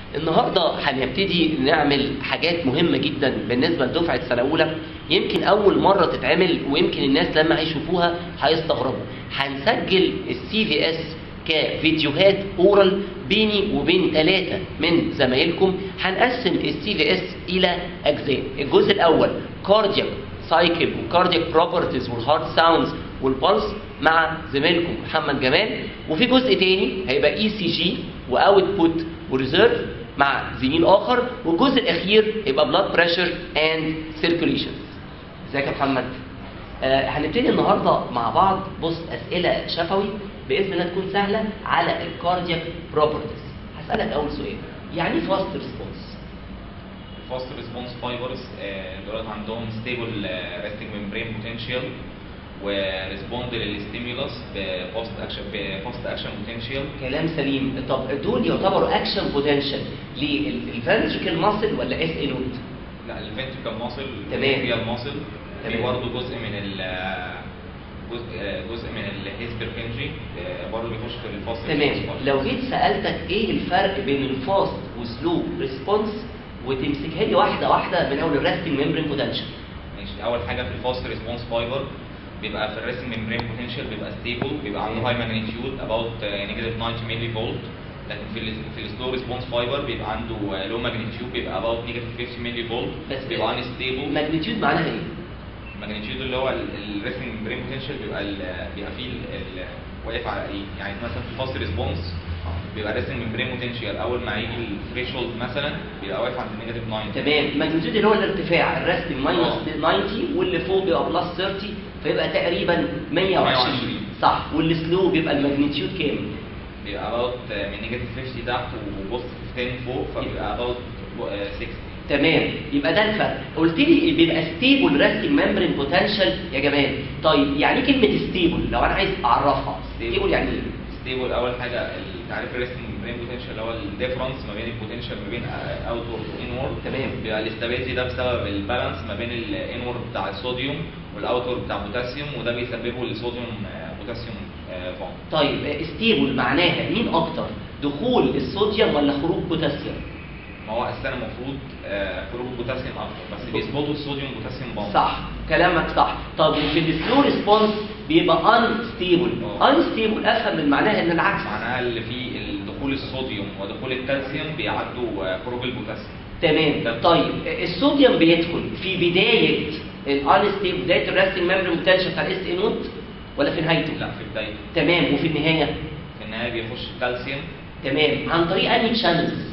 النهارده هنبتدي نعمل حاجات مهمه جدا بالنسبه لدفعه سنه اولى، يمكن اول مره تتعمل ويمكن الناس لما هيشوفوها هيستغربوا. هنسجل السي في اس كفيديوهات اورال بيني وبين 3 من زمايلكم. هنقسم السي في اس الى اجزاء. الجزء الاول كاردياك سايكل وكاردياك بروبرتيز والهارت ساوندز والبلس مع زميلكم محمد جمال، وفي جزء تاني هيبقى اي سي جي واوتبوت وريزيرف مع زميل اخر، والجزء الاخير هيبقى بلاد بريشر اند سيركيوليشن. ازيك يا محمد؟ هنبتدي النهارده مع بعض. بص، اسئله شفوي باذن الله تكون سهله على الكاردياك بروبرتيز. هسالك اول سؤال، يعني ايه فاست ريسبونس؟ فاست ريسبونس فايبرز دولت عندهم ستيبل ريستنج ممبرين بوتنشال وريسبوند للستيمولس بفاست اكشن بوتنشال. كلام سليم. طب دول يعتبروا اكشن بوتنشال للفنتريكل ماسل ولا اس اي نوت؟ لا، الفنتريكل ماسل تمام. هي الماسل تمام. برضه جزء من الهيسبرفنجي برضه بيخش في الفاست. تمام. لو جيت سالتك ايه الفرق بين الفاست وسلو ريسبونس وتمسكها لي واحده واحده من اول الريستنج ممبرين بوتنشال. ماشي. اول حاجه في الفاست ريسبونس فايبر بيبقى في الريستنج ممبرين بوتنشال بيبقى ستيبل، بيبقى عنده هاي ماجنتيود اباوت نيجاتيف 90 ملي فولت. لكن في السلو ريسبونس فايبر بيبقى عنده لو ماجنتيود، بيبقى اباوت نيجاتيف 50 ملي فولت، بيبقى ان ستيبل. ماجنتيود معناها ايه؟ الماجنتيود اللي هو الريستنج ممبرين بوتنشال بيبقى فيه واقف على ايه؟ يعني مثلا في الفاست ريسبونس بيبقى الريستنج ممبرين بوتنشال اول ما يجي الثريشولد مثلا بيبقى واقف عند نيجاتيف 9. تمام. الماجنتيود اللي هو الارتفاع، الريستنج ماينس 90 واللي فوق بيبقى بلس 30، فيبقى تقريبا 120. صح. والسلو بيبقى الماجنتيود كام؟ بيبقى اباوت من نيجاتيف 50 تحت وبوست 10 فوق، فبيبقى اباوت 60. تمام. يبقى ده الفرق. قلت لي بيبقى ستيبل ريستنج ممبرين بوتنشال يا جمال. طيب يعني ايه كلمه ستيبل لو انا عايز اعرفها؟ ستيبل يعني ايه؟ ستيبل اول حاجه تعريف الريستنج ممبرين بوتنشال اللي هو الديفرنس ما بين البوتنشال ما بين اوتورد وانورد. تمام. بيبقى الاستابيليتي ده بسبب البالانس ما بين الانورد بتاع الصوديوم والاوتورد بتاع البوتاسيوم، وده بيسببه الصوديوم بوتاسيوم بوند. طيب ستيبل معناها مين اكتر، دخول الصوديوم ولا خروج بوتاسيوم؟ ما هو اساسا المفروض خروج بوتاسيوم اكتر، بس بيظبطوا الصوديوم بوتاسيوم بوند. صح، كلامك صح. طب في السلو ريسبونس بيبقى انستيبل. انستيبل افهم من معناها ان العكس، معناها اللي فيه دخول الصوديوم ودخول الكالسيوم بيعدوا خروج البوتاسيوم. تمام. طيب الصوديوم بيدخل في بدايه الانستيبل، بدايه الريستنج ممبرين بوتنشال بتاع الاس اي نوت ولا في نهايته؟ لا، في بدايته. تمام. وفي النهايه؟ في النهايه بيخش الكالسيوم. تمام. عن طريق انهي تشانلز؟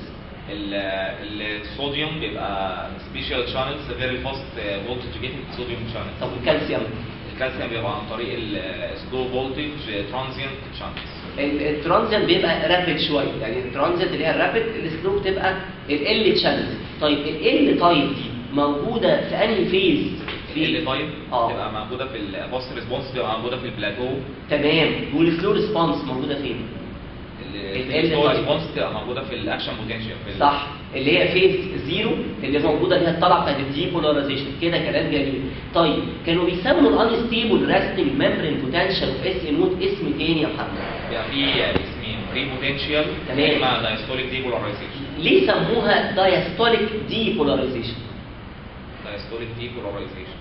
الصوديوم بيبقى سبيشال شانلز غير الفاست فولتج جيتنج صوديوم شانلز. طب والكالسيوم؟ الكالسيوم بيبقى عن طريق السلو فولتج ترانزيانت شانلز. الترانزيانت بيبقى رابيد شويه، يعني الترانزيانت اللي هي الرابيد، السلو بتبقى ال تشانلز. طيب ال تايب دي موجوده في انهي فيز؟ ال تايب بتبقى موجوده في الفاست ريسبونس، بتبقى موجوده في البلاتو. تمام. والسلو ريسبونس موجوده فين؟ السلو ريسبونس بتبقى موجوده في الاكشن بوتنشال. صح، اللي هي فيز زيرو اللي موجوده اللي هي الطلعه بتاعت الديبولاريزيشن. كده كلام جميل. طيب كانوا بيسموا الانستيبل ريستنج ممبرين بوتنشال في اس نوت اسم تاني يا محمد؟ بيبقى في اسمين، بري بوتنشال مع دايستوليك ديبولاريزيشن. ليه سموها دايستوليك ديبولاريزيشن؟ دايستوليك ديبولاريزيشن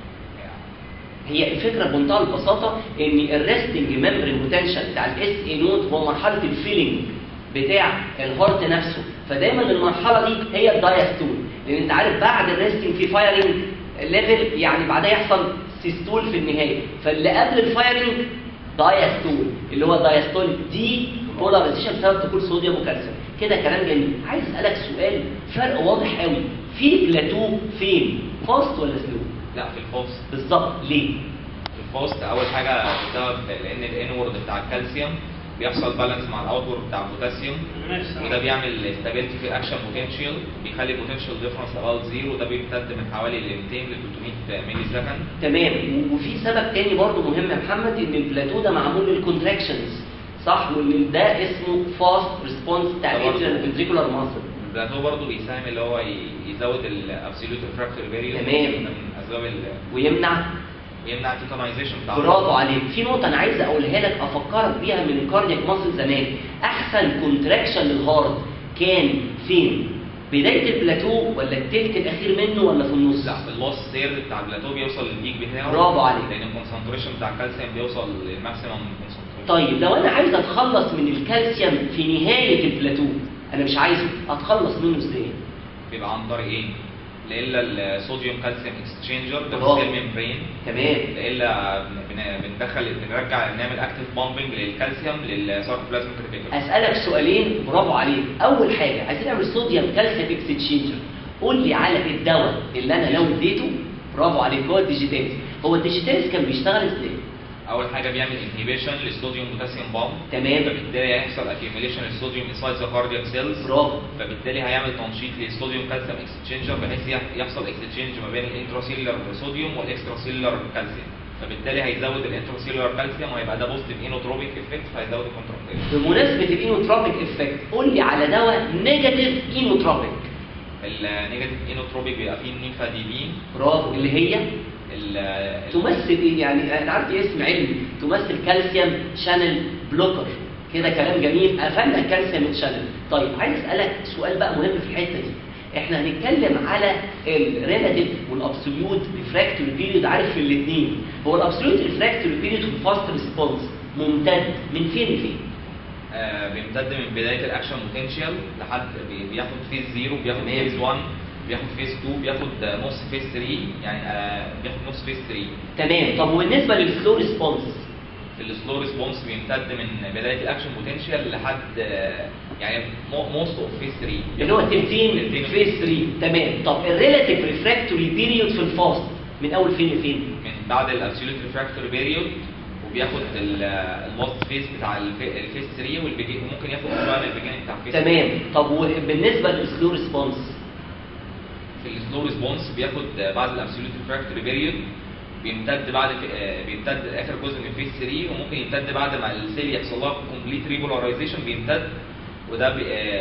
هي الفكره بمنتهى البساطه ان الريستنج ممبرين بوتنشال بتاع الاس اي نوت هو مرحله الفيلنج بتاع الهارت نفسه، فدايما المرحله دي هي الدايستول، لان انت عارف بعد الريستنج في فايرنج ليفل، يعني بعدها يحصل سيستول في النهايه، فاللي قبل الفايرنج دايستول اللي هو دايستوليك دي بولاريزيشن بسبب دخول صوديوم وكالسيوم. كده كلام جميل. عايز اسالك سؤال، فرق واضح قوي في بلاتو فين، فاست ولا سلو؟ لا، في الفاست. بالظبط. ليه؟ في الفاست اول حاجه بسبب لان الانورد بتاع الكالسيوم بيحصل بالانس مع الاوتورد بتاع البوتاسيوم، وده بيعمل استابيليتي في الاكشن بوتنشال، بيخلي البوتنشال ديفرنس اباوت زيرو، وده بيمتد من حوالي 200 ل 300 ملي سكند. تمام. وفي سبب تاني برضو مهم يا محمد، ان البلاتو ده معمول للكونتراكشنز، صح؟ وان ده اسمه فاست ريسبونس بتاع الفنتريكولار ماسل. البلاتو برضه بيساهم اللي هو يزود الابسوليوت ريفراكتوري بارير. تمام. من اسباب ويمنع التيتانايزيشن بتاعه. برافو عليك. في نقطه انا عايز اقولها لك افكرك بيها من الكاردياك ماسل زمان. احسن كونتراكشن للهارت كان فين؟ بدايه البلاتو ولا التلت الاخير منه ولا في النص؟ لا، في اللاست ثيرد بتاع البلاتو بيوصل للبيك بتاعه. برافو عليك. لان الكونسنتريشن بتاع الكالسيوم بيوصل للماكسيمم كونسنتريشن. طيب لو انا عايز اتخلص من الكالسيوم في نهايه البلاتو، انا مش عايزه، اتخلص منه ازاي؟ بيبقى عن طريق ايه؟ لا الا الصوديوم كالسيوم اكسشينجر ده برافو. في السيل ميمبرين. تمام. لا الا بنرجع نعمل اكتيف بامبنج للكالسيوم للسيتوبلازميك ريتيكولوم. اسالك سؤالين، برافو عليك. اول حاجه عايزين نعمل صوديوم كالسيوم اكسشينجر، قول لي على الدواء اللي انا لو اديته. برافو عليك، هو الديجيتاليز. هو الديجيتاليز كان بيشتغل ازاي؟ اول حاجه بيعمل انهيبيشن للصوديوم بوتاسيوم بامب. تمام. فبالتالي هيحصل اكيوميليشن للصوديوم انسايد ذا كاردياك سيلز. برافو. فبالتالي هيعمل تنشيط للصوديوم كالسيوم اكسشينجر بحيث يحصل اكسشينج ما بين الانتراسيلولار صوديوم والاكستراسيلولار كالسيوم. فبالتالي هيزود الانتراسيلولار كالسيوم وهيبقى ده بوزيتيف اينوتروبيك افكت فهيزود الكونتراكتيليتي. بمناسبه الاينوتروبيك افكت، قول لي على دواء نيجاتيف اينوتروبيك. النيجاتيف اينوتروبيك بيبقى فيه النيفاديبين. برافو. اللي هي تمثل ايه؟ يعني انا عارف اسم علمي، تمثل كالسيوم شانل بلوكر. كده كلام جميل، قفلنا الكالسيوم شانل. طيب عايز اسالك سؤال بقى مهم في الحته دي. احنا هنتكلم على الريلاتيف والابسوليوت ريفراكتوري بيريود. عارف في الاثنين، هو الابسوليوت ريفراكتوري بيريود في الفاست ريسبونس ممتد من فين لفين؟ بيمتد من بدايه الاكشن بوتنشال لحد بياخد فيز 0، بياخد فيز 1، بياخد فيز 2، بياخد نص فيز 3، يعني بياخد نص فيز 3. تمام. طب وبالنسبه للسلو ريسبونس؟ في السلو ريسبونس بيمتد من بدايه الاكشن بوتنشال لحد يعني موست اوف فيز 3 اللي هو تلتين فيز 3. تمام. طب الريلاتيف ريفراكتوري بيريود في الفاست من اول فين لفين؟ من بعد الابسوليوت ريفراكتوري بيريود، وبياخد اللاست فيز بتاع الفيز 3 وممكن ياخد شويه البيجنينج بتاع الفيز. تمام. طب وبالنسبه للسلو ريسبونس؟ في السلو ريسبونس بياخد بعد الابسوليوت ريفراكتوري بيريود، بيمتد اخر جزء من فيز 3، وممكن يمتد بعد ما السيل يحصل لها كومبليت ريبولاريزيشن بيمتد، وده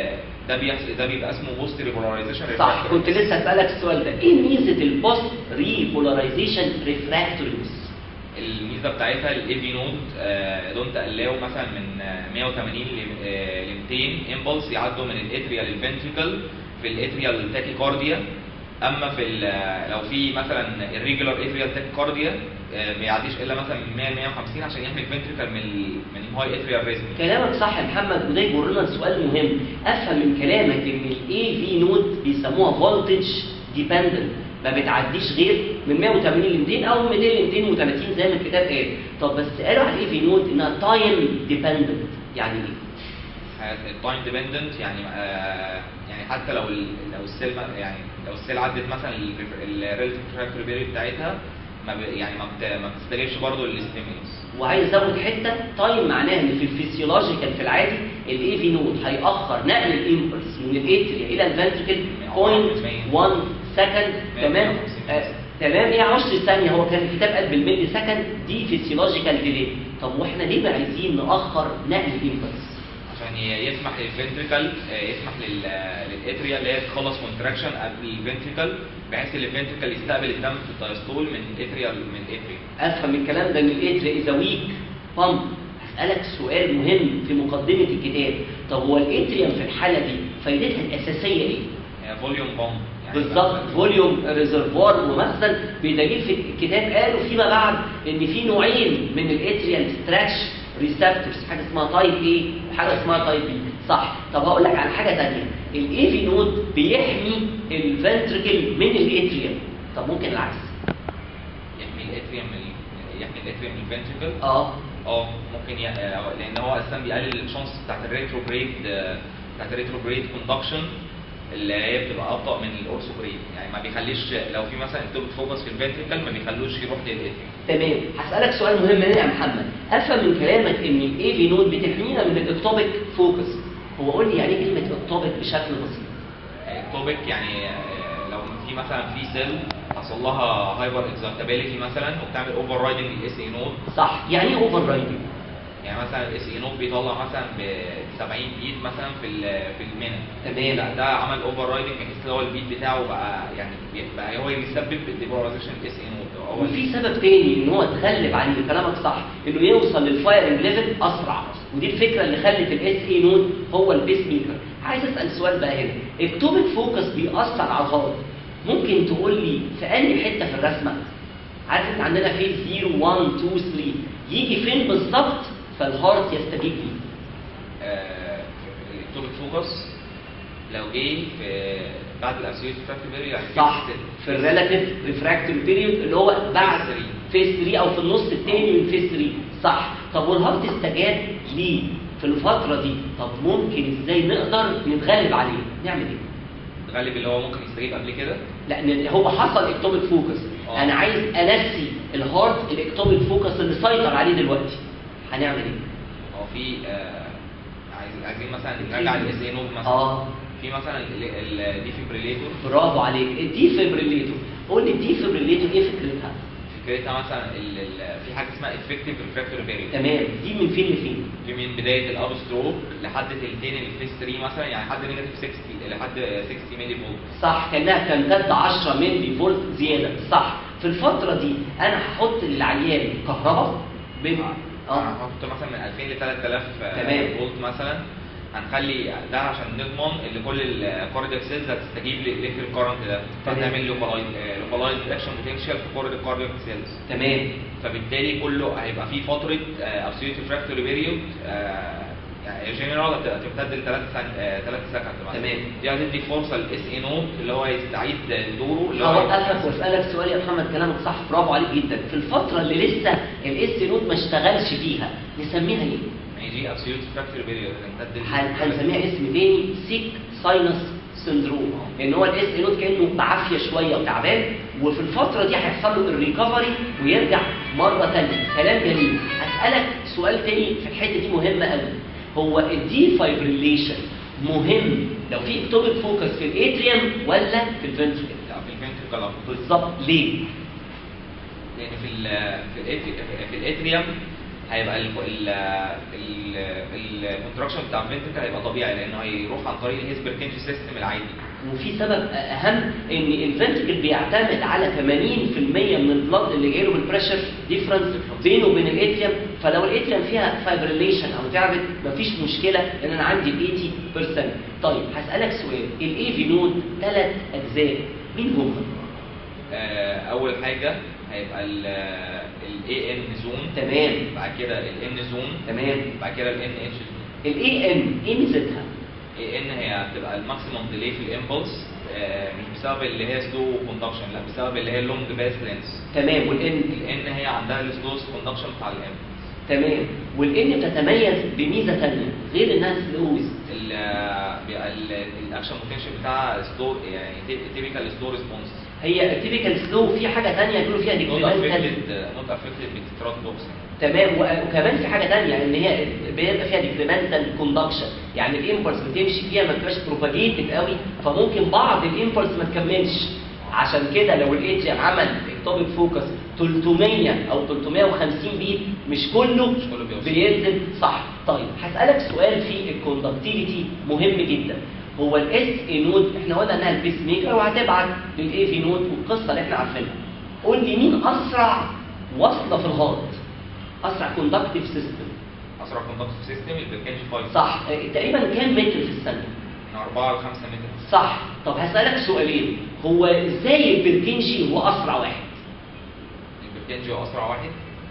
ده بيبقى اسمه بوست ريبولاريزيشن. صح، كنت لسه اسالك السؤال ده. ايه ميزه البوست ريبولاريزيشن ريفراكتوريز؟ الميزه بتاعتها الاي في نود دونت الاو مثلا من 180 ل 200 امبلس يعدوا من الاتريا للفنتريكل في الاتريال تاكيكارديا. اما في لو في مثلا الريجولار اتريال تاكيكارديا ما يعديش الا مثلا من 100 ل 150 عشان يحمي الفنتريكل من الهاي اتريال ريزم. كلامك صح يا محمد، وده يجر لنا سؤال مهم. افهم من كلامك ان الاي في نود بيسموها فولتج ديبندنت، ما بتعديش غير من 180 ل 200 او 200 ل 230 زي ما الكتاب قال. طب بس قالوا على الاي في نود انها تايم ديبندنت، يعني ايه؟ التايم ديبندنت يعني يعني حتى لو السيل يعني لو السيل عدت مثلا الريلاتيف ريفراكتوري بيريود بتاعتها يعني ما بتستجيبش برضه للستيمولس. وعايز ازود حته، تايم معناها ان في الفسيولوجيكال في العادي الاي في نود هيأخر نقل الامبلس من الاتريا الى الفنتريكل 0.1 سكند. تمام. تمام. هي 10 ثانيه، هو كان الكتاب قال بالملي سكند، دي فسيولوجيكال ديلي. طب واحنا ليه بقى عايزين نأخر نقل الامبلس؟ عشان يسمح للفنتريكل، يسمح للاتريا اللي هي تخلص كونتراكشن قبل الفنتريكل، بحيث ان الفنتريكل يستقبل الدم في الدايستول من الاتريا. افهم من الكلام ده ان الاتريا اذا ويك بامب. هسألك سؤال مهم في مقدمه الكتاب. طب هو الاتريا في الحاله دي فايدتها الاساسيه ايه؟ هي فوليوم بامب. بالظبط، فوليوم ريزرفوار ومخزن. بدليل في الكتاب قالوا فيما بعد ان في نوعين من الاتريال ستراتش ريسبتورز، حاجه اسمها تايب اي وحاجه اسمها تايب بي. صح. طب هقول لك على حاجه ثانيه، الاي في نود بيحمي الفنتريكل من الاتريال. طب ممكن العكس؟ يحمي الاتريوم من الفنتريكل؟ ممكن لان هو اساسا بيقلل الشانس بتاعت الريتروجريد كوندكشن اللي هي بتبقى ابطا من الاورثوجريد، يعني ما بيخليش لو في مثلا اكتوبيك فوكس في الفنتريكل ما بيخلوش يروح للاتريوم. تمام. هسألك سؤال مهم هنا يا محمد. افهم من كلامك ان الاي في نود بتحمينا من الاكتوبيك فوكس. هو قول لي يعني ايه كلمه اكتوبيك بشكل بسيط؟ اكتوبيك يعني لو في مثلا في سيل حصل لها هايبر اكزايتابيليتي مثلا وبتعمل اوفر رايدنج للاس اي نود. صح. يعني ايه اوفر رايدنج؟ يعني مثلا الاس اي نود بيطلع مثلا ب 70 بيت مثلا في المينت. تمام. لا ده عمل اوفر رايدنج بحيث هو البيت بتاعه بقى يعني بقى هو يسبب الديبولاريزيشن الاس اي نود. وفي سبب تاني ان هو اتغلب عليه. كلامك صح، انه يوصل للفايرنج ليفل اسرع. ودي الفكره اللي خلت الاس اي نود هو البيس ميكر. عايز اسال سؤال بقى هنا، التوبيك فوكس بيأثر على الهارت، ممكن تقول لي في انهي حته في الرسمه؟ عارف انت عندنا فيز 0 1 2 3 يجي فين بالظبط فالهارت يستجيب ليه؟ التوبيك فوكس لو جه في بعد الابسوليوت ريفراكتوري بيريود يعني صح، في الريلاتيف ريفراكتوري بيريود اللي هو بعد فيز 3 او في النص الثاني من فيز 3. صح. طب والهارت استجاب ليه في الفتره دي؟ طب ممكن ازاي نقدر نتغلب عليه؟ نعمل ايه؟ الغالب اللي هو ممكن يستجيب قبل كده. لا هو حصل اكتوبيك فوكس، انا عايز انسي الهارت الاكتوبيك فوكس اللي سيطر عليه دلوقتي، هنعمل ايه؟ هو في عايزين مثلا نرجع الاس اي نود مثلا. في مثلا الديفيبريليتور. برافو عليك، الديفيبريليتور. قول لي الديفيبريليتور ايه فكرتها؟ فكرتها مثلا في حاجه اسمها افكتيف ريفراكتوري بيريود. تمام، دي من فين لفين؟ دي من بدايه الاب ستروك لحد تلتين الفيس 3 مثلا، يعني لحد نيجاتيف 60 لحد 60 ملي فولت. صح، كانها تمتد 10 ملي فولت زياده. صح. في الفتره دي انا هحط للعيان كهرباء هحط مثلا من 2000 ل 3000 فولت مثلا. هنخلي ده عشان نضمن ان كل الكاردياك سيلز هتستجيب للكرنت ده، فهنعمل لوكالايز اكشن بوتنشال في كل الكاردياك سيلز. تمام. فبالتالي كله هيبقى فيه فتره ابسوليوت ريفراكتوري بيريود، يعني جنرال هتمتد ل 3 سكند مثلا. تمام. دي هتدي فرصه للاس اي نود اللي هو يستعيد دوره. اللي هو هوقفك واسالك سؤال يا محمد، كلامك صح، برافو عليك جدا. في الفتره اللي لسه الاس اي نود ما اشتغلش فيها نسميها ايه؟ دي ابسوليوت ريفراكتوري بيريود. هنسميها اسم تاني، سيك ساينس سندروم، لان هو الاس اي نود كانه بعافيه شويه وتعبان، وفي الفتره دي هيحصل له الريكفري ويرجع مره ثانيه. كلام جميل. اسالك سؤال تاني في الحته دي مهمه قوي، هو الدي فايبريليشن مهم لو في اكتوبيك فوكس في الاتريوم ولا في الفنتريكل؟ لا، في الفنتريكل بالظبط. ليه؟ لان في الاتريوم هيبقى الكونتراكشن بتاع الفنتريكل هيبقى طبيعي، لانه هيروح عن طريق الهيسبرتنشن سيستم العادي. وفي سبب اهم، ان الفنتريكل بيعتمد على 80% من البلد اللي جاي له بالبريشر ديفرنس بينه وبين الاتريوم، فلو الاتريوم فيها فايبريليشن او تعبت مفيش مشكله، لان انا عندي 80%. طيب هسالك سؤال، الاي في نود 3 اجزاء مين هم؟ اول حاجه هيبقى الاي ان زون. تمام. بعد كده الان زون. تمام. بعد كده الان اتش زون. الاي ان ايه ميزتها؟ اي ان هي هتبقى الماكسيمم ديلي في الامبلس، مش بسبب اللي هي سلو كوندكشن، لا بسبب اللي هي اللونج باس لينس. تمام. والان هي عندها السلو كوندكشن بتاع الامبلس. تمام. والان بتتميز بميزه ثانيه غير انها سلوز، الاكشن بوتنشال بتاعها ستور، يعني تيبيكال ستور ريسبونس. هي تيبيكال سلو. في حاجه ثانيه يقولوا فيها ديكريمنتال نوت افكتد بالترات بوكس. تمام. وكمان في حاجه ثانيه ان هي بيبقى فيها ديكريمنتال كوندكشن، يعني الامبلس بتمشي فيها ما بتبقاش بروباجيتد قوي، فممكن بعض الامبلس ما تكملش. عشان كده لو الاتريوم عمل اكتوبيك فوكس 300 او 350 بيت مش كله بينزل. صح. طيب هسالك سؤال في الكوندكتيفيتي مهم جدا، هو الاس اي نود احنا قلنا انها البيس ميكر وهتبعت للاي في نود والقصه اللي احنا عارفينها. قول لي مين اسرع وصله في الهارت؟ اسرع كوندكتيف سيستم. اسرع كوندكتيف سيستم البركنجي 5. صح. تقريبا كام متر في الثانيه؟ من 4 ل 5 متر. صح. طب هسالك سؤالين، هو ازاي البركنجي هو اسرع واحد؟ البركنجي هو اسرع واحد.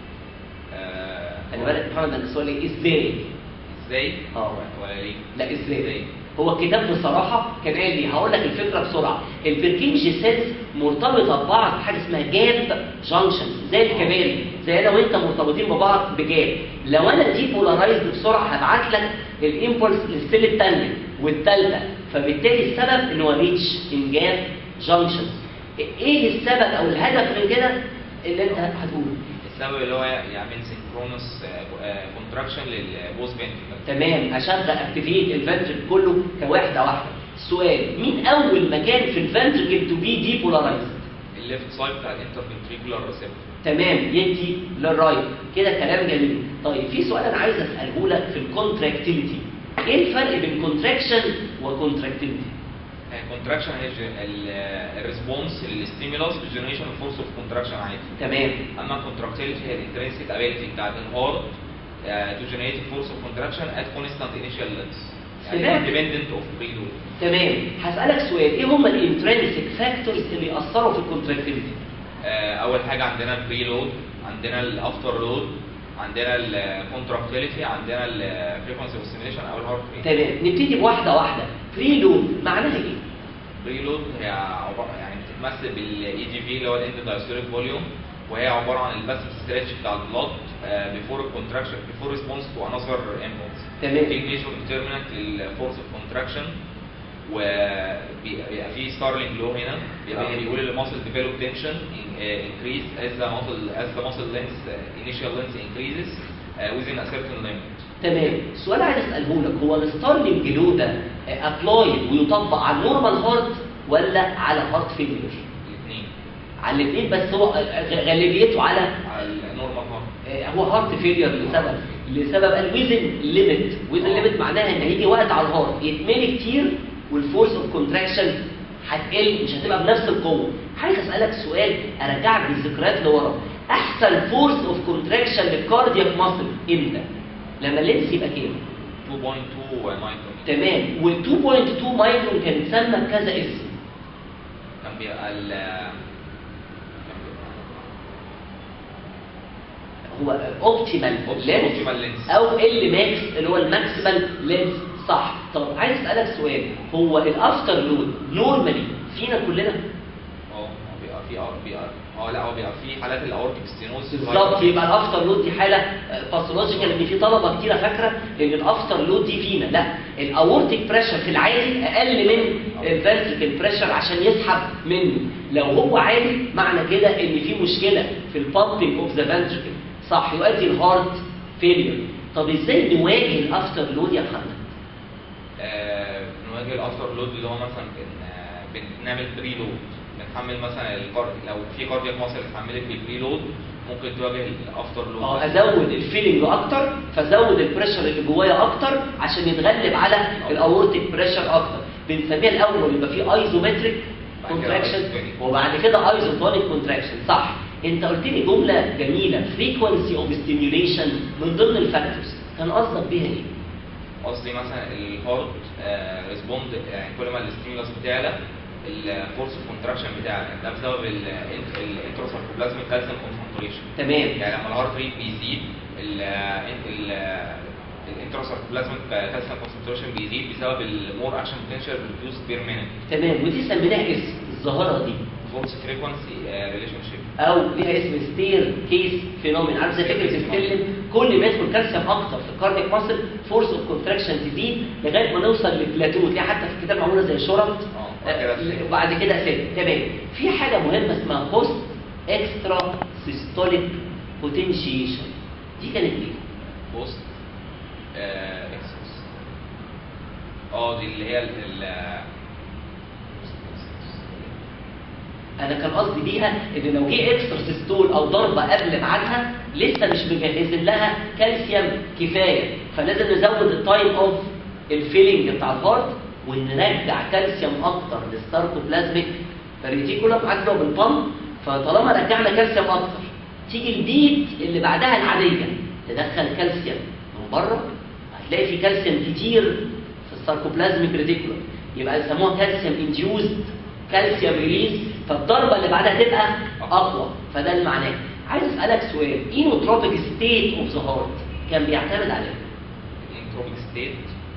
خلي بالك محمد، انا السؤال ايه؟ ازاي؟ ولا ليه؟ لا ازاي؟ هو الكتاب بصراحه كان قال لي، هقول لك الفكره بسرعه. البركنجي سيلز مرتبطه ببعض بحاجه اسمها جاب جانكشن، زي الكباري، زي انا وانت مرتبطين ببعض بجاب. لو انا دي بولارايزد بسرعه هبعت لك الامبولس للسيل الثانيه والثالثه، فبالتالي السبب ان هو ريتش ان جاب جانكشن. ايه السبب او الهدف من كده اللي انت هتقوله؟ السبب اللي هو يعمل سينكرونس كونتراكشن للبوز فنتريكل. تمام. اشغل اكتيفيت الفنتريكل كله كواحده واحده. سؤال، مين اول مكان في الفنتريكل تو بي دي بولارايزد؟ الليفت سايد بتاع الانترفنتريكولار ريسبتور. تمام، يدي للرايت. كده كلام جميل. طيب في سؤال انا عايز اساله لك في الكونتراكتيليتي، ايه الفرق بين كونتراكشن وكونتراكتيليتي؟ الكونتراكشن هي الريسبونس للستيمولس بالجنريشن اوف فورس اوف كونتراكشن عادي. تمام. اما الكونتراكتيليتي هي الانترنسيك ابيلتي بتاعت الهارت to generate force of contraction at constant initial length. سمعت. يعني independent of preload. تمام. هسألك سؤال، ايه هم الانترنسيك فاكتورز اللي يأثروا في الكونتراكتيفيتي؟ اول حاجه عندنا البريلود، عندنا الافتر لود، عندنا الكونتراكتيليتي، عندنا الفريكونسي اوف سيميليشن او الهارت ريت. تمام، نبتدي بواحده واحده. بري لود معناها ايه؟ بريلود هي يعني بتتمثل بالاي دي في اللي هو الاند دايستوليك فوليوم، وهي عباره عن الباسف ستريتش بتاع البلاد بيفور الكونتراكشن بيفور ريسبونس تو انذر امبولس. تمام. في ميجور ديترمينانت للفورس اوف كونتراكشن، وبيبقى في ستارلينج لو هنا بيقول الماسل ديفلوب تنشن انكريز as the muscle length initial length increases within a certain limit. تمام. السؤال عايز اساله لك، هو الستارلينج لو ده ابلايد ويطبق على النورمال هارت ولا على هارت فيلير؟ الاثنين. على الاثنين، بس هو غالبيته على النورمال هارت. هو هارت فيلير لسبب الويزن ليميت. ويزن ليميت معناها ان هيجي وقت على الهارت يتملي كتير والفورس اوف كونتراكشن هتقل، مش هتبقى بنفس القوه. عايز اسالك سؤال ارجعك بالذكريات لورا، احسن فورس اوف كونتراكشن للكاردياك ماسل امتى؟ لما اللينس يبقى كام؟ 2.2 مايكرون. تمام. وال 2.2 مايكرون كان اتسمى بكذا اسم. كان بيبقى هو اوبتيمال لينس او ال ماكس اللي هو الماكسيمال لينس، صح. طب عايز اسالك سؤال، هو الافتر لود نورمالي فينا كلنا؟ بيبقى في حالات الاورتيك ستينوز بالظبط. يبقى الافتر لود دي حاله باثولوجيكال، ان في طلبه كتيره فاكره ان الافتر لود دي فينا. لا، الاورتيك بريشر في العادي اقل من الفنتريكل بريشر عشان يسحب منه. لو هو عالي معنى كده ان في مشكله في البامبنج اوف ذا فنتريكل، صح، يؤدي الهارت فيلير. طب ازاي نواجه الافتر لود يا محمد؟ نواجه الافتر لود اللي هو مثلا بنعمل بري لود، بنحمل مثلا لو في كاردياك ماسل اتحملت بالبري لود ممكن تواجه الافتر لود. ازود الفيلينج اكتر، فازود البريشر اللي جوايا اكتر عشان يتغلب على الاورتيك بريشر اكتر. بنسميها الاول يبقى في ايزومتريك كونتراكشن وبعد كده ايزوتونيك كونتراكشن، صح. انت قلت لي جمله جميله، فريكونسي اوف ستيميوليشن من ضمن الفاكتورز، كان قصدك بيها ايه؟ قصدي مثلا الهارت ريسبوند، يعني كل ما الستيمولس بتعلى الفورس اوف كونتراكشن بتاعنا، ده بسبب الانتروساركوبلازميك كالسيوم كونسنتريشن. تمام. يعني لما الهارت ريت بيزيد الانتروساركوبلازميك كالسيوم كونسنتريشن بيزيد بسبب المور اكشن بوتنشال ريديوس بير مينيت. تمام. ودي سميناها اسم الظاهره دي فورس فريكونسي ريليشن شيب، او ليها اسم ستير كيس فينومين. عارف زي فكره السلم، كل ما يدخل كالسيوم اكتر في الكاردياك ماسل فورس اوف كونتراكشن تزيد لغايه ما نوصل للبلاتو. تلاقي حتى في الكتاب معموله زي شرط وبعد كده سيل. تمام. في حاجه مهمه اسمها بوست اكسترا سيستوليك بوتنشيشن، دي كانت ايه؟ بوست اكسس دي اللي هي انا كان قصدي بيها ان لو جه اكسترا سيستول او ضربه قبل ميعادها لسه مش مجهزين لها كالسيوم كفايه، فلازم نزود التايم اوف الفيلينج بتاع الهارت ونرجع كالسيوم اكتر للساركوبلازميك ريتيكولم عدله بالبامب. فطالما رجعنا كالسيوم اكتر تيجي البيت اللي بعدها العاديه تدخل كالسيوم من بره، هتلاقي في كالسيوم كتير في الساركوبلازميك ريتيكولم، يبقى يسموها كالسيوم انديوزد كالسيوم ريليز، فالضربه اللي بعدها تبقى اقوى. فده اللي معناه. عايز اسالك سؤال، اينوتروبيك ستيت اوف ذا هارت كان بيعتمد على ايه؟ الانتروبيك ستيت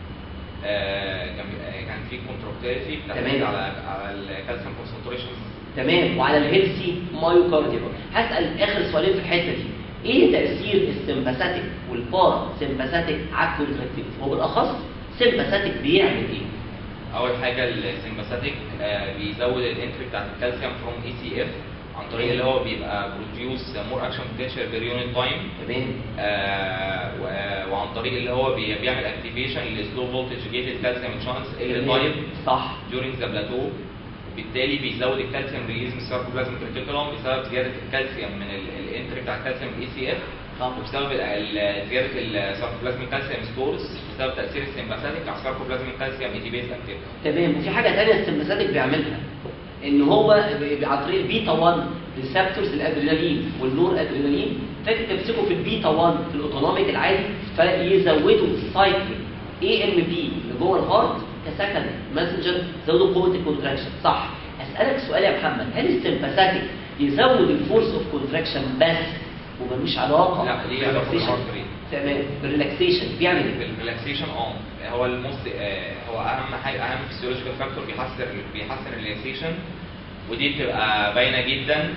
كان في كونتراكتيليتي بتعتمد على الكالسيوم كونسنتريشن. تمام. وعلى الهيلثي مايوكارديوم. هسال اخر سؤالين في الحته دي، ايه تاثير السمباثيك والبارا سمباثيك على الكونتراكتيليتي، وبالاخص سمباثيك بيعمل ايه؟ اول حاجه السمباثيك بيزود الانتري بتاعت الكالسيوم فروم اي سي اف عن طريق اللي هو بيبقى بروديوس مور اكشن بوتنشال بير يونت تايم. تمام. وعن طريق اللي هو بيعمل اكتيفيشن للسلو فولتج جيتد كالسيوم شانس ال تايب، صح، during ذا بلاتو. وبالتالي بيزود الكالسيوم ريليز من الساركوبلازميك ريتيكولوم بسبب زياده الكالسيوم من الانتري بتاع الكالسيوم اي سي اف، وبسبب زياده الساركوبلازميك كالسيوم ستورز بسبب تاثير السمباثيك على الساركوبلازميك كالسيوم اي تي بيز اكتيفيتي. تمام. وفي حاجه ثانيه السمباثيك بيعملها، ان هو عن طريق البيتا 1 ريسبتورز الادرينالين والنور ادرينالين، فاكر تمسكه في البيتا 1 في الاوتونوميك العادي فيزودوا السايكل اي ام بي اللي جوه الهارت كسكند ماسنجر، يزودوا قوه الكونتراكشن. صح. اسالك سؤال يا محمد، هل السمباثيك يزود الفورس اوف كونتراكشن بس وملوش علاقه؟ لا، ليه علاقه بالهارت ريت. تمام. الريلاكسيشن بيعمل ايه؟ الريلاكسيشن هو الموست هو اهم حاجه، اهم فيسيولوجيكال فاكتور بيحسن الريلاكسيشن، ودي بتبقى باينه جدا.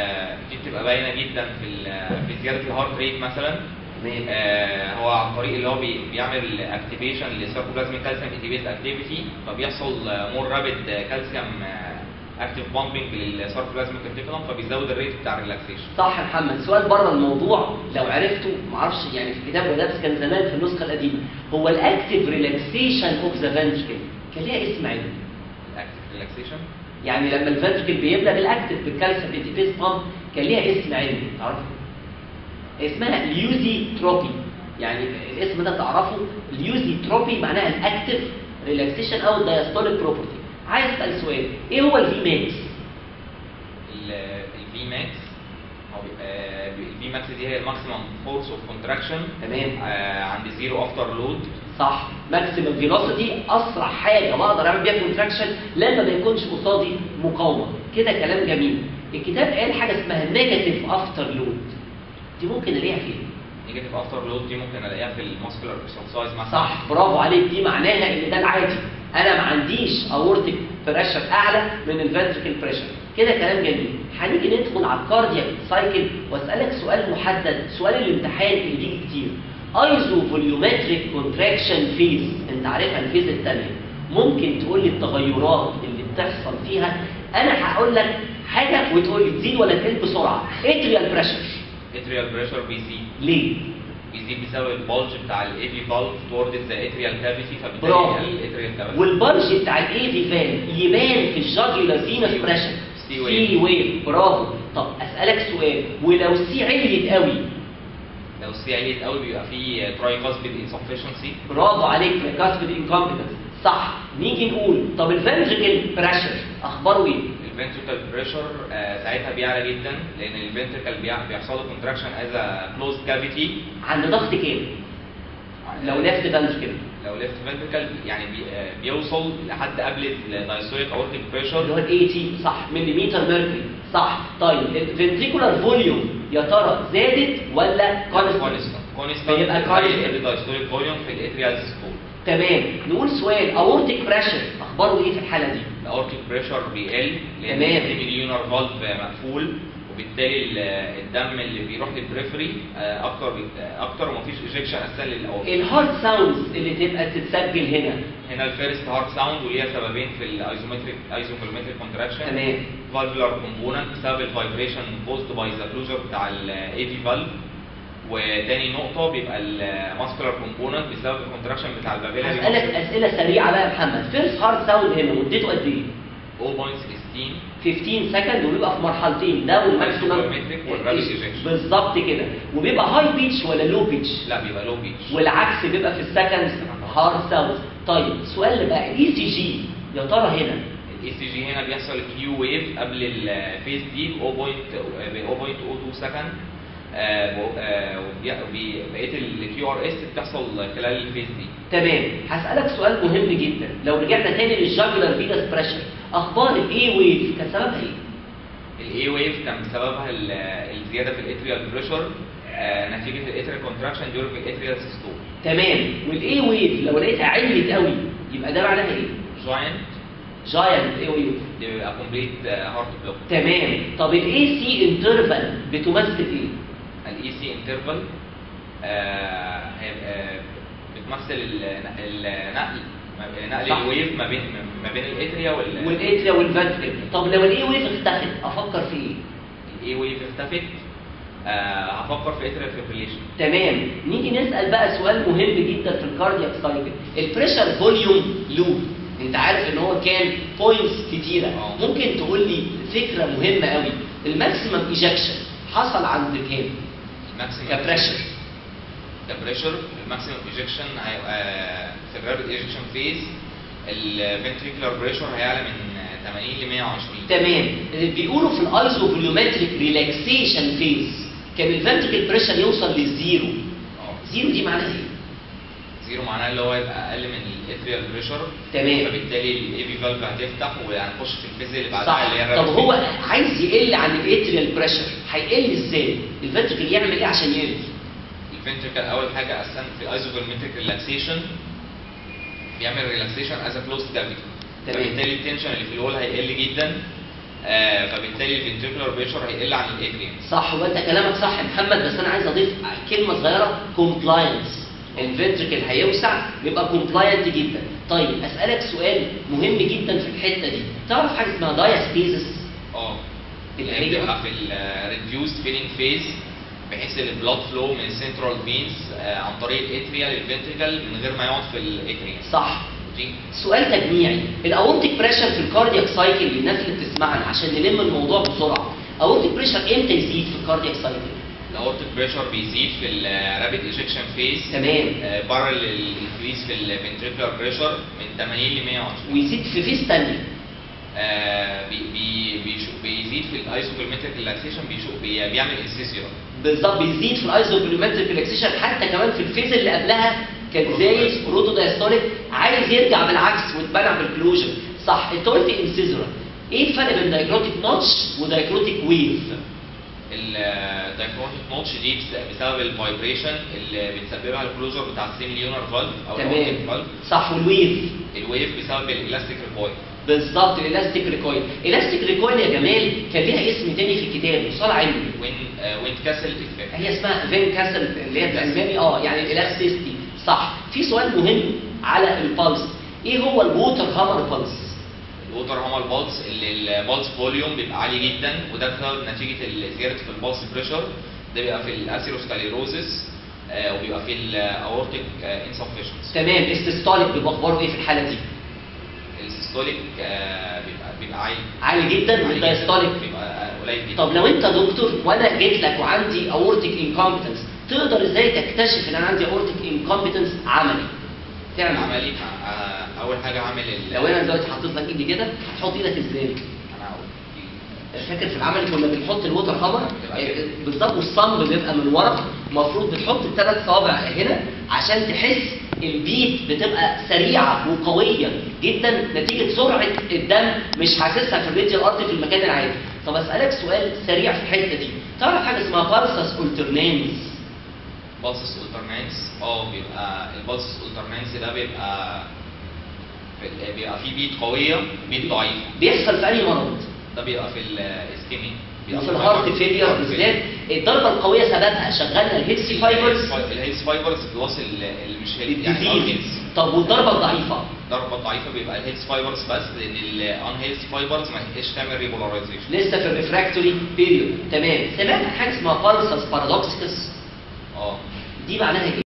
في زياده الهارت ريت مثلا. هو عن طريق اللي هو بيعمل اكتيفيشن للسيركوبلازميك كالسيوم انهبيت اكتيفيتي، فبيحصل مور رابيد كالسيوم اكتيف بامبنج للسيركوبلازميك ريتيكولم، فبيزود الريت بتاع الريلاكسيشن. صح يا محمد. سؤال بره الموضوع لو عرفته، معرفش يعني في كتاب ولابس كان زمان في النسخه القديمه، هو الاكتيف ريلاكسيشن اوف ذا فنتركل كان ليها اسم علمي. الاكتيف ريلاكسيشن يعني لما الفنتركل بيملى بالاكتيف بالكالسيوم انتيفيز بامب كان ليها اسم علمي، تعرفه؟ اسمها ليوزي تروبي. يعني الاسم ده تعرفه، ليوزي تروبي معناها الاكتيف ريلاكسيشن او الدايستوليك بروبرتي. عايز اسال سؤال، ايه هو الفي ماكس؟ الفي ماكس الفي ماكس دي هي الماكسيمم فورس اوف كونتراكشن. تمام. عند زيرو افتر لود. صح. ماكسيمم فيلوسيتي، اسرع حاجه بقدر اعمل بيها كونتراكشن لما ما يكونش قصادي مقاومه. كده كلام جميل. الكتاب قال حاجه اسمها نيجاتيف افتر لود، دي ممكن الاقيها فين؟ نيجاتيف افتر لود دي ممكن الاقيها في الماسكولار اكسرسايز مثلا. صح، برافو عليك. دي معناها ان ده العادي، انا ما عنديش اورتيك بريشر اعلى من الفنتريكل بريشر. كده كلام جميل. هنيجي ندخل على الكاردياك سايكل واسالك سؤال محدد، سؤال الامتحان اللي بيجي كتير. ايزو فوليومتريك كونتراكشن فيز، انت عارفها الفيز الثانيه، ممكن تقول لي التغيرات اللي بتحصل فيها؟ انا هقول لك حاجه وتقول لي تزيد ولا تقل بسرعه. اتريال بريشر. اتريال بريشر بيزيد. ليه؟ بيزيد بسبب البلج بتاع الاي في فالف تورد ذا اتريال كافيتي، برافو. فبالتالي الاتريال كافيتي. والبلج بتاع الاي في فالف يبان في الجاجولار فينس بريشر. سي ويف. برافو. طب اسالك سؤال، ولو سي عليت قوي؟ لو السي عليت قوي بيبقى فيه ترايكاسبيد انسفشنسي. برافو عليك، ترايكاسبيد انكومبتنس. صح. نيجي نقول طب الفنتريكل بريشر اخباره ايه؟ الفنتريكل بريشر ساعتها بيعلى جدا، لان الفنتريكل بيحصل له كونتراكشن از كلوزد كافيتي. عند ضغط كام؟ لو ليفت فنتريكل. لو ليفت فنتريكل يعني بيوصل لحد قبل الدايستوليك اورتيك بريشر اللي هو ال 80. صح. مليمتر ميركوري. صح. طيب الفنتريكولار فوليوم يا ترى زادت ولا كونستانت؟ بيبقى كونستانت. الدايستوليك فوليوم في الاتريال سيستول. تمام. نقول سؤال، اورتيك بريشر اخباره ايه في الحاله دي؟ الاورتيك بريشر بيقل لان تمام. المليونر فالف مقفول، وبالتالي الدم اللي بيروح للبريفري اكتر ومفيش ايجكشن اساسا للاورتيك. الهارت ساوندز اللي تبقى تتسجل هنا الفيرست هارت ساوند وليها سببين في الايزوفوليومتريك كونتراكشن. تمام. فالفولار كومبوننت بسبب الفايبريشن بوزد باي ذا كلوجر بتاع الاي في فالف، وتاني نقطه بيبقى الماسكولار كومبوننت بسبب الكونتراكشن بتاع البابيلاري. هسألك اسئله سريعه بقى يا محمد. فيرست هارت ساوند هنا مدته قد ايه؟ 15 سكند، وبيبقى في مرحلتين، ده والماكسيمم بالظبط كده. وبيبقى هاي بيتش ولا لو بيتش؟ لا، بيبقى لو بيتش، والعكس بيبقى في السكند هارت ساوند. طيب السؤال بقى، الاي سي جي يا ترى هنا؟ الاي سي جي هنا بيحصل كيو ويف قبل الفيز دي ب 0.02 سكند. بقيه الكيو ار اس بتحصل خلال الفيز دي. تمام. هسألك سؤال مهم جدا، لو رجعنا تاني للجاجولار فينس بريشر، اخبار الاي ويف كان سببها ايه؟ الاي ويف كان سببها الزياده في الاتريال بريشر نتيجه الاتريال كونتراكشن ديورنج الاتريال سيستول. تمام. والاي ويف لو لقيتها عليت قوي يبقى ده معناها ايه؟ جاينت اي ويف، دي بيبقى كومبليت هارت بلوك. تمام. طب الاي سي انترفال بتمثل ايه؟ الاي سي انترفال بتمثل نقل الويف ما بين الاتريا والفنتريكل. طب لو الاي ويف اختفت افكر في ايه؟ الاي ويف اختفت هفكر في اتريال فيبريليشن. تمام. نيجي نسال بقى سؤال مهم جدا في الكاردياك سايكل، البريشر فوليوم لوب. انت عارف ان هو كان بوينتس كتيره. ممكن تقول لي فكره مهمه قوي، الماكسيمم ايجكشن حصل عند كام؟ كبريشر. الماكسيمم ايجكشن هيبقى في الرابيد ايجكشن فيز الفنتريكولار بريشر هيعلى من 80 ل 120. تمام. بيقولوا في الايزو فوليومتريك ريلاكسيشن فيز كان الفنتريكل بريشر يوصل للزيرو. زيرو دي معناها ايه؟ زيرو معناه اللي هو يبقى اقل من الاتريال بريشر. تمام. فبالتالي الاي في فالف هتفتح وهنخش في الفيز اللي بعدها صح. اللي هي طب الرابid هو phase. عايز يقل عن الاتريال بريشر، هيقل ازاي؟ الفنتركل يعمل ايه عشان يقل؟ الفنتركل اول حاجه اصلا في ايزوفولمتريك ريلاكسيشن بيعمل ريلاكسيشن از كلوز كافيتي. تمام. فبالتالي التنشن اللي في الوول هيقل جدا. فبالتالي الفنتركولار بريشر هيقل عن الاتريوم. صح، وانت كلامك صح يا محمد، بس انا عايز اضيف كلمه صغيره، كومبلاينس. الفنتركل هيوسع يبقى كومبلاينت جدا. طيب اسالك سؤال مهم جدا في الحته دي، تعرف حاجه اسمها دايستيزس؟ اللي هي بتبقى في الريديوست فيلينج فيز، بحيث ان البلاد فلو من السنترال فينز عن طريق الاتريا للفنتركل من غير ما يقعد في الاتريا. صح. سؤال تجميعي، الاورتيك بريشر في الكاردياك سايكل للناس اللي بتسمعنا عشان نلم الموضوع بسرعه، اورتيك بريشر امتى يزيد في الكاردياك سايكل؟ الاورتيك بريشر بيزيد في الرابيد ايجكشن فيز. تمام. بارل الانكريز في الفنتريكولار بريشر من 80 ل 120. ويزيد في فيز ثانيه. بيزيد في الايزوفولمتريك ريلاكسيشن، بيعمل انسيسيور. بالظبط، بيزيد في الايزوفولمتريك ريلاكسيشن، حتى كمان في الفيز اللي قبلها كان زايد بروتو دايستوليك، عايز يرجع بالعكس ويتبنى بالكلوجن. صح. انت قلت انسيزورا، ايه الفرق بين دايكروتيك نوتش ودايكروتيك ويف؟ الدايكروتيك نوتش دي بسبب الفايبريشن اللي بتسببها الكلوجر بتاع السيميليونر فالف او تمام. فالف. صح. والويف؟ الويف بسبب الالاستيك ريكويل. بالظبط، الالاستيك ريكويل. الاستيك ريكويل يا جمال كان ليها اسم تاني في الكتاب، مصطلح علمي. وين كاسل افكت. هي اسمها فين كاسل اللي هي بالالماني يعني الالاستيستي. صح. في سؤال مهم على البلس، ايه هو الووتر هامر بلس؟ الووتر هامر بلس اللي البلس فوليوم بيبقى عالي جدا، وده بسبب نتيجه زياده في البلس بريشر. ده بيبقى في الاسيروسكليروزس وبيبقى في الاورتيك انسفشنس. تمام. السيستوليك بيبقى اخباره ايه في الحاله دي؟ السيستوليك بيبقى عالي جدا، والدايستوليك بيبقى قليل جدا. طب لو انت دكتور وانا جيت لك وعندي اورتيك انكومبتنس، تقدر ازاي تكتشف ان انا عندي اورتيك انكومبتنس عملي؟ تعمل عملي اول حاجه اعمل لو انا دلوقتي حطيت لك ايدي كده، هتحط ايدك ازاي؟ انا اقول فاكر في العمل كنا بنحط الووتر هامر بالظبط، والصمب بيبقى من ورا، المفروض بتحط الثلاث صوابع هنا عشان تحس البيت بتبقى سريعه وقويه جدا نتيجه سرعه الدم، مش حاسسها في الراديال ارتري في المكان العادي. طب اسالك سؤال سريع في الحته دي، تعرف حاجه اسمها بالسس اولترنانس؟ بالسس اولترنانس بيبقى البالسس اولترنانس ده بيبقى فيه بيت قويه بيت ضعيف. بيحصل في اي مرض؟ ده بيبقى في الاسكيميا، في الهارت فيلير بالذات. الضربه القويه سببها شغلنا الهيلثي فايبرز. الهيلثي فايبرز بلس اللي مش الديزيز. طب والضربه الضعيفه؟ الضربه الضعيفه بيبقى الهيلثي فايبرز بس، لان الان هيلثي فايبرز ما هيش تعمل ريبولاريزيشن لسه في الريفراكتوري بيريود. تمام. سمعت حاجه اسمها بالسس بارادوكسيكس؟ دي معناها ايه؟